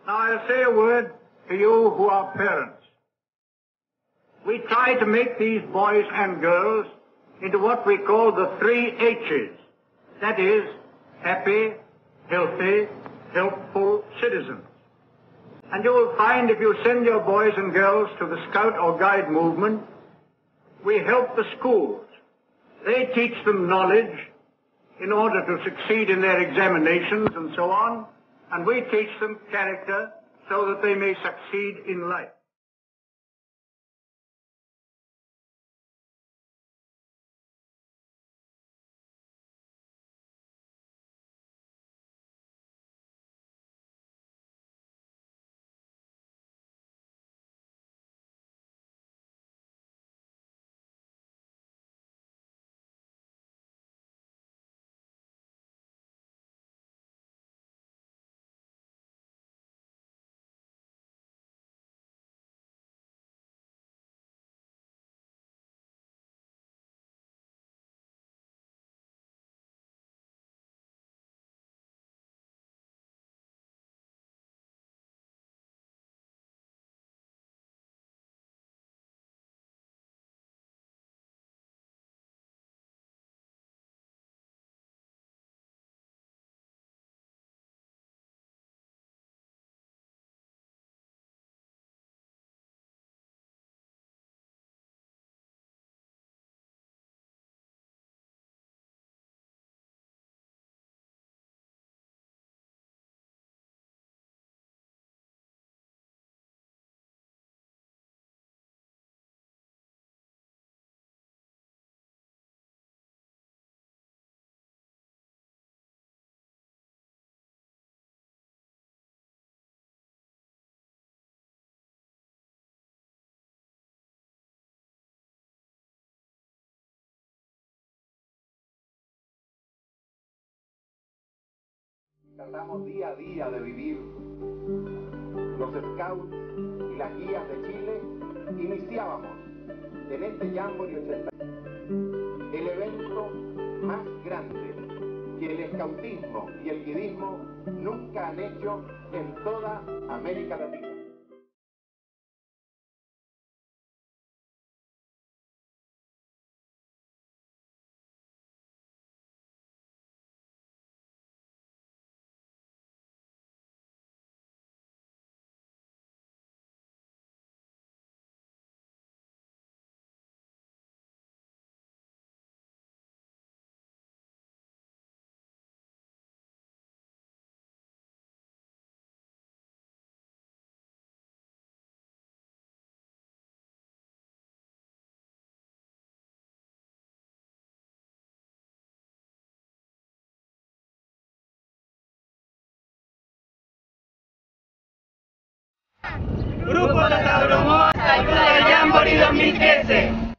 Now I'll say a word to you who are parents. We try to make these boys and girls into what we call the 3 H's. That is, happy, healthy, helpful citizens. And you will find if you send your boys and girls to the Scout or Guide movement, we help the schools. They teach them knowledge in order to succeed in their examinations and so on, and we teach them character so that they may succeed in life. Tratamos día a día de vivir. Los scouts y las guías de Chile iniciábamos en este Jamboree 80 el evento más grande que el scoutismo y el guidismo nunca han hecho en toda América Latina. Grupo de Tauromón, ayuda al Jamboree 2013.